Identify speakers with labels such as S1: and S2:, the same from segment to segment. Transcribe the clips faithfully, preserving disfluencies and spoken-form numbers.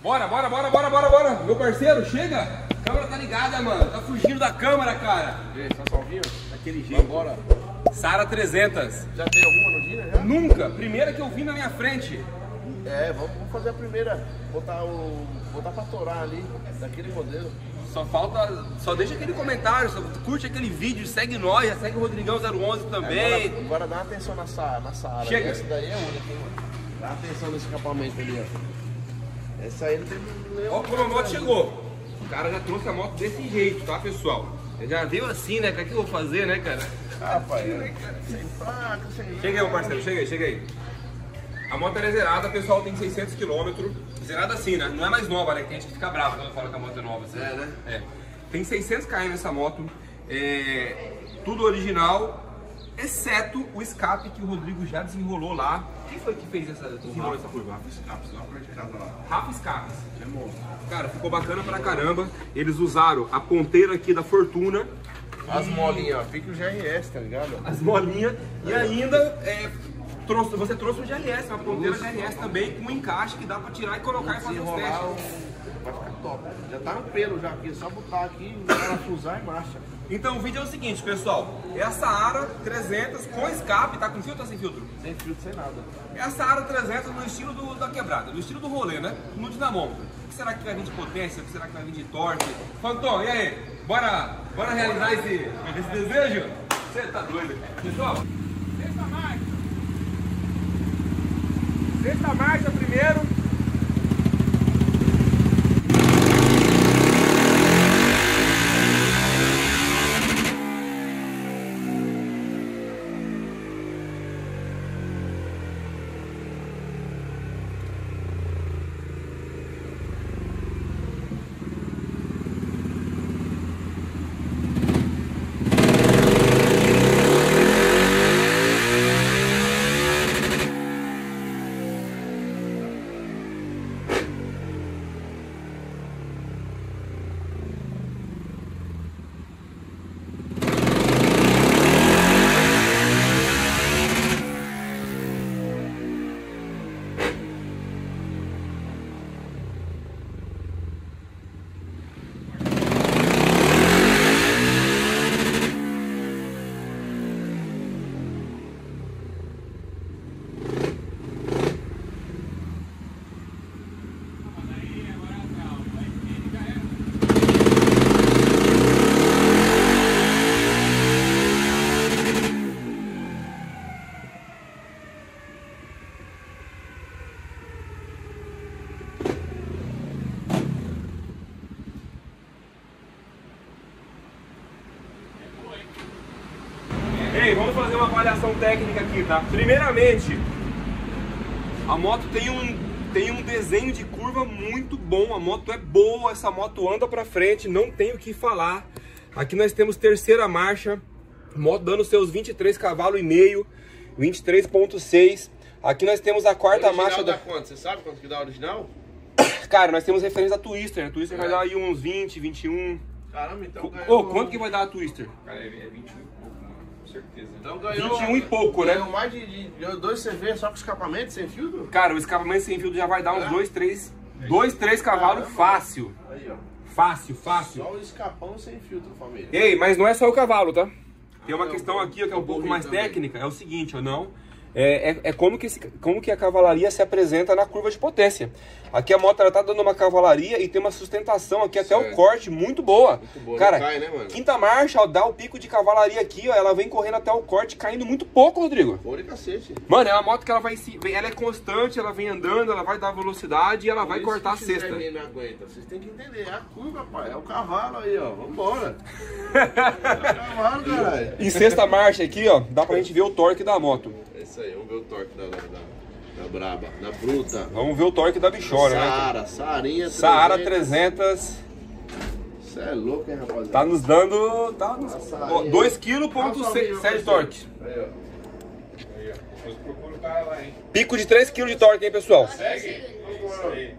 S1: Bora, bora, bora, bora, bora, bora. Meu parceiro, chega. A câmera tá ligada, mano. Tá fugindo da câmera, cara.
S2: E aí, só salvinho?
S1: Daquele jeito.
S2: Bora.
S1: Saara trezentos.
S2: Já tem alguma no Gina já?
S1: Nunca. Primeira que eu vi na minha frente.
S2: É, vamos, vamos fazer a primeira. Botar o. Botar pra torar ali, daquele modelo.
S1: Só falta. Só deixa aquele comentário, só curte aquele vídeo, segue nós, já segue o Rodrigão zero onze também.
S2: Agora, agora dá uma atenção na Saara. Na Saara.
S1: Chega.
S2: Essa daí é única, hein, mano? Dá atenção nesse escapamento ali, ó. Essa aí não tem nenhum.
S1: Ó, como a moto chegou. O cara já trouxe a moto desse jeito, tá, pessoal? Ele já veio assim, né? O que é que eu vou fazer, né, cara?
S2: Ah, pai, é. Sem placa, sem nada.
S1: Chega aí, meu parceiro, chega aí, chega aí. A moto é zerada, pessoal, tem seiscentos quilômetros. Zerada assim, né? Não é mais nova, né? Tem gente que fica brava quando fala que a moto é nova. Assim.
S2: É, né?
S1: É. Tem seiscentos quilômetros essa moto. É... Tudo original, exceto o escape que o Rodrigo já desenrolou lá. Quem foi que fez essa, desenrolou essa curva?
S2: Rafa Escapes, lá perto de casa lá.
S1: Rafa Escapes.
S2: É monstro.
S1: Cara, ficou bacana pra caramba. Eles usaram a ponteira aqui da Fortuna.
S2: As molinhas, ó, pique o G R S, tá ligado?
S1: As molinhas. E ainda é, trouxe, você trouxe um G R S, uma ponteira G R S também, com um encaixe que dá pra tirar e colocar e fazer os testes.
S2: Vai ficar top. Já tá no pelo já aqui, é só botar aqui, parafusar e marcha.
S1: Então o vídeo é o seguinte, pessoal. É a Saara trezentos com escape, tá com filtro ou sem filtro?
S2: Sem filtro, sem nada.
S1: É a Saara trezentos no estilo do, da quebrada, no estilo do rolê, né? No dinamômetro. O que será que vai vir de potência? O que será que vai vir de torque? Fantom, e aí? Bora, bora realizar esse, esse desejo? Você tá doido? Pessoal, sexta marcha. Sexta marcha primeiro. Ei, vamos fazer uma avaliação técnica aqui, tá? Primeiramente, a moto tem um, tem um desenho de curva muito bom, a moto é boa, essa moto anda pra frente, não tem o que falar. Aqui nós temos terceira marcha, moto dando seus vinte e três cavalos e meio, vinte e três ponto seis. Aqui nós temos a quarta marcha
S2: da...
S1: da...
S2: quanto? Você sabe quanto que dá a original?
S1: Cara, nós temos referência da Twister, a Twister é. vai dar aí uns vinte, vinte e um.
S2: Caramba, então ganhou...
S1: Ô, oh, quanto que vai dar a Twister?
S3: Cara, é vinte e um. Certeza.
S2: Então ganhou
S1: vinte e um e pouco, né?
S2: Ganhou mais de, de, de dois C V só com escapamento sem filtro?
S1: Cara, o escapamento sem filtro já vai dar uns dois, três, dois, três cavalos
S2: Caramba.
S1: fácil.
S2: Aí, ó.
S1: Fácil, fácil.
S2: Só o escapão sem filtro, família.
S1: Ei, mas não é só o cavalo, tá? Tem uma
S2: Ah,
S1: questão
S2: eu-
S1: aqui ó, que é um
S2: eu
S1: pouco
S2: vou
S1: mais
S2: rir também.
S1: técnica, é o seguinte, ó, não. É, é, é como, que esse, como que a cavalaria se apresenta na curva de potência. Aqui a moto ela tá dando uma cavalaria e tem uma sustentação aqui até
S2: Certo.
S1: o corte muito boa.
S2: Muito boa,
S1: Cara,
S2: não cai, né, mano?
S1: quinta marcha, ó, dá o pico de cavalaria aqui, ó, ela vem correndo até o corte, caindo muito pouco, Rodrigo.
S2: Fora de cacete.
S1: Mano, é uma moto que ela vai se, ela é constante, ela vem andando, ela vai dar velocidade e ela vai
S2: Por isso
S1: cortar a
S2: que o
S1: sexta.
S2: X R M não aguenta. Vocês têm que entender. É a curva, pai. É o cavalo aí, ó. Vambora. É o cavalo, caralho.
S1: Em sexta marcha aqui, ó, dá pra gente ver o torque da moto.
S2: É isso aí. Vamos ver o torque da, da, da, da braba, da bruta.
S1: Vamos ver o torque da bichona, né?
S2: Saara, Saarinha
S1: Saara trezentos.
S2: Você é louco, hein, rapaziada?
S1: Tá nos dando, tá nos,
S2: Saara.
S1: dois quilos e sete de torque.
S2: Aí, ó.
S3: Aí, ó. Depois procura o cara lá, hein?
S1: Pico de três quilos de torque, hein, pessoal?
S3: Segue. Isso aí.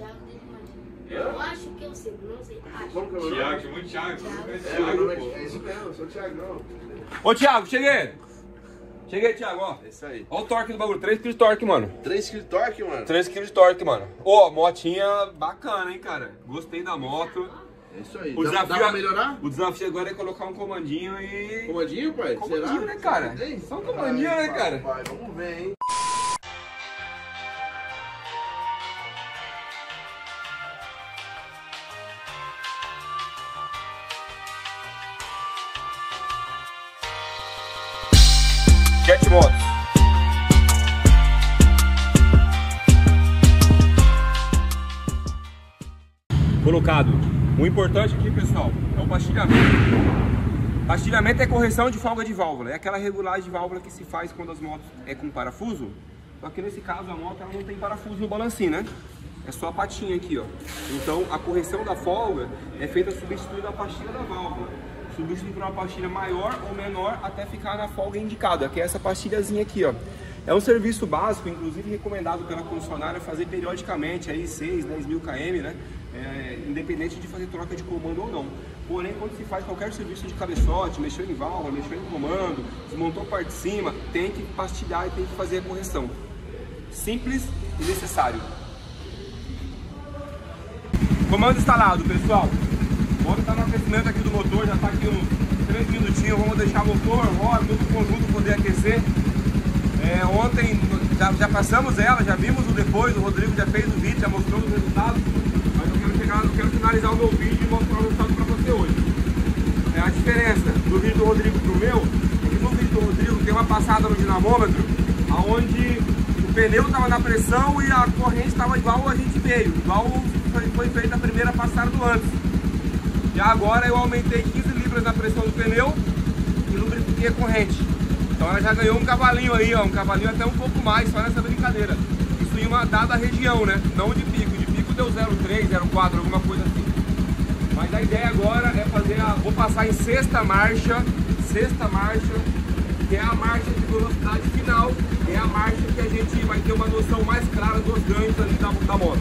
S4: Eu acho que eu sei, não sei. Acho.
S2: Como que é o meu nome?
S3: Thiago, chamou de Thiago.
S2: É, meu
S3: Thiago,
S2: nome
S3: pô.
S2: é, é isso mesmo, eu sou o Thiagão.
S1: Ô, Thiago, cheguei. Cheguei, Thiago, ó.
S2: É isso aí.
S1: Olha o torque do bagulho, três quilos de torque, mano.
S2: três quilos de torque, mano?
S1: três quilos de torque, mano. Ó, motinha bacana, hein, cara. Gostei da moto.
S2: É isso aí.
S1: O
S2: Dá,
S1: desafio,
S2: dá pra melhorar?
S1: O desafio agora é colocar um comandinho e...
S2: Comandinho, pai?
S1: Comandinho,
S2: Será?
S1: né, cara?
S2: Tem?
S1: Só um comandinho, né, cara?
S2: Pai, vamos ver, hein?
S1: Jet Motos. Colocado. O importante aqui, pessoal, é o pastilhamento. Pastilhamento é correção de folga de válvula. É aquela regulagem de válvula que se faz quando as motos é com parafuso. Só que nesse caso a moto ela não tem parafuso no balancinho, né? É só a patinha aqui, ó. Então a correção da folga é feita substituindo a pastilha da válvula. Substituindo por uma pastilha maior ou menor até ficar na folga indicada, que é essa pastilhazinha aqui, ó. É um serviço básico, inclusive recomendado pela concessionária fazer periodicamente, aí seis, dez mil quilômetros, né? É, independente de fazer troca de comando ou não. Porém, quando se faz qualquer serviço de cabeçote, mexeu em válvula, mexeu em comando, desmontou a parte de cima, tem que pastilhar e tem que fazer a correção. Simples e necessário. Comando instalado, pessoal. O motor está no aquecimento aqui do motor, já está aqui uns três minutinhos. Vamos deixar o motor, roda, todo o conjunto poder aquecer. É, ontem já, já passamos ela, já vimos o depois, o Rodrigo já fez o vídeo, já mostrou os resultados. Mas eu quero, chegar, eu quero finalizar o meu vídeo e mostrar o resultado para você hoje. É, a diferença do vídeo do Rodrigo para o meu é que no vídeo do Rodrigo tem uma passada no dinamômetro, onde o pneu estava na pressão e a corrente estava igual a gente veio, igual foi, foi feita a primeira passada do antes. E agora eu aumentei quinze libras na pressão do pneu e lubrifiquei a corrente. Então ela já ganhou um cavalinho aí, ó, um cavalinho até um pouco mais, só nessa brincadeira. Isso em uma dada região, né? Não de pico. De pico deu zero vírgula três, zero vírgula quatro, alguma coisa assim. Mas a ideia agora é fazer a... Vou passar em sexta marcha, sexta marcha, que é a marcha de velocidade final. É a marcha que a gente vai ter uma noção mais clara dos ganhos ali da, da moto.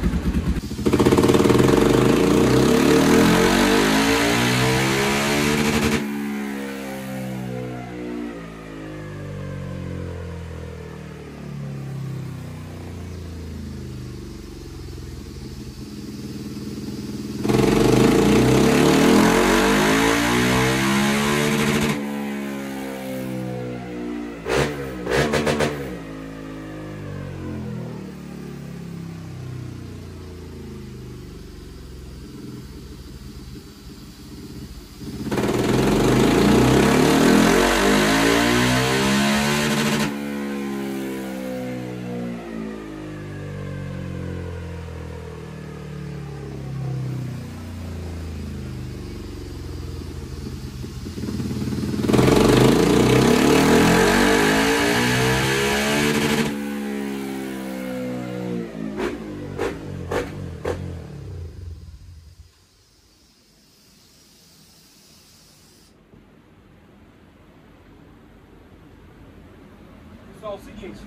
S1: Pessoal, é o seguinte,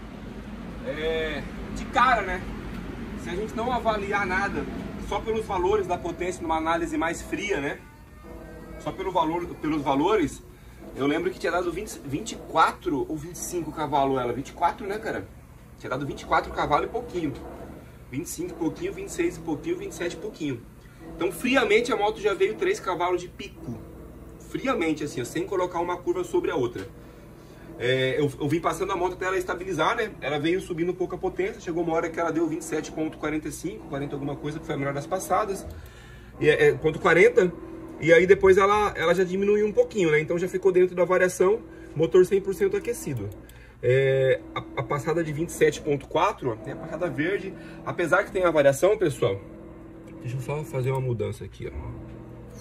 S1: é, de cara, né, se a gente não avaliar nada só pelos valores da potência numa análise mais fria, né, só pelo valor, pelos valores, eu lembro que tinha dado vinte, vinte e quatro ou vinte e cinco cavalos ela, vinte e quatro, né, cara, tinha dado vinte e quatro cavalos e pouquinho, vinte e cinco e pouquinho, vinte e seis e pouquinho, vinte e sete e pouquinho. Então friamente a moto já veio três cavalos de pico, friamente assim, sem colocar uma curva sobre a outra. É, eu, eu vim passando a moto até ela estabilizar, né? Ela veio subindo um pouco a potência, chegou uma hora que ela deu vinte e sete ponto quarenta e cinco, quarenta alguma coisa, que foi a melhor das passadas, e, é, ponto quarenta, e aí depois ela, ela já diminuiu um pouquinho, né? Então já ficou dentro da variação, motor cem por cento aquecido. É, a, a passada de vinte e sete ponto quatro, tem a passada verde, apesar que tem a variação, pessoal, deixa eu só fazer uma mudança aqui, ó.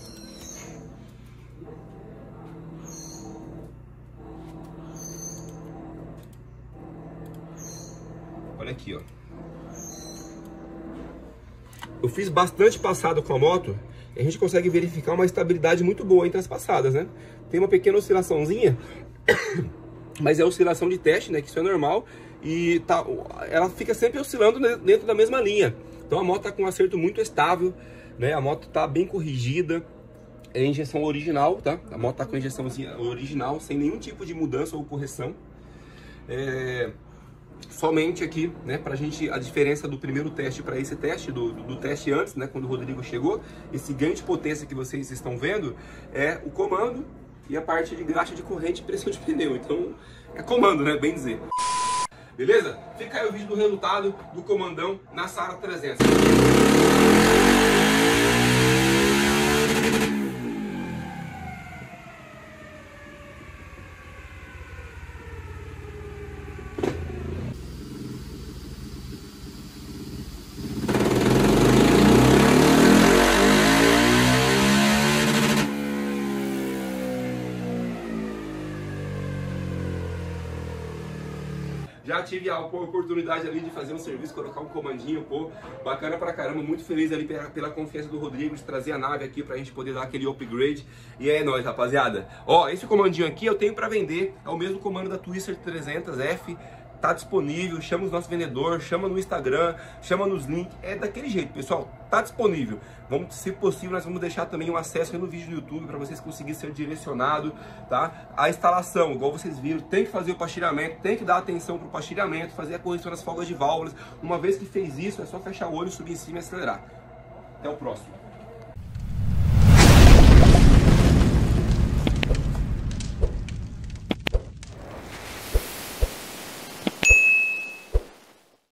S1: Olha aqui, ó. Eu fiz bastante passada com a moto e a gente consegue verificar uma estabilidade muito boa entre as passadas, né? Tem uma pequena oscilaçãozinha, mas é oscilação de teste, né? Que isso é normal e tá, ela fica sempre oscilando dentro da mesma linha. Então a moto tá com um acerto muito estável, né? A moto tá bem corrigida, é injeção original, tá? A moto tá com a injeção original, sem nenhum tipo de mudança ou correção. É... somente aqui, né, pra gente, a diferença do primeiro teste para esse teste, do, do, do teste antes, né, quando o Rodrigo chegou, esse ganho de potência que vocês estão vendo é o comando e a parte de graxa de corrente e pressão de pneu. Então, é comando, né, bem dizer. Beleza? Fica aí o vídeo do resultado do comandão na Sara trezentos. Já tive a oportunidade ali de fazer um serviço, colocar um comandinho, pô, bacana pra caramba, muito feliz ali pela, pela confiança do Rodrigo de trazer a nave aqui pra gente poder dar aquele upgrade. E é nóis, rapaziada. Ó, esse comandinho aqui eu tenho pra vender, é o mesmo comando da Twister trezentos F, tá disponível, chama os nossos vendedores, chama no Instagram, chama nos links, é daquele jeito, pessoal, tá disponível. Vamos, se possível, nós vamos deixar também um acesso aí no vídeo do YouTube para vocês conseguirem ser direcionados, tá? A instalação, igual vocês viram, tem que fazer o pastilhamento, tem que dar atenção pro pastilhamento, fazer a correção das folgas de válvulas. Uma vez que fez isso, é só fechar o olho, subir em cima e acelerar. Até o próximo.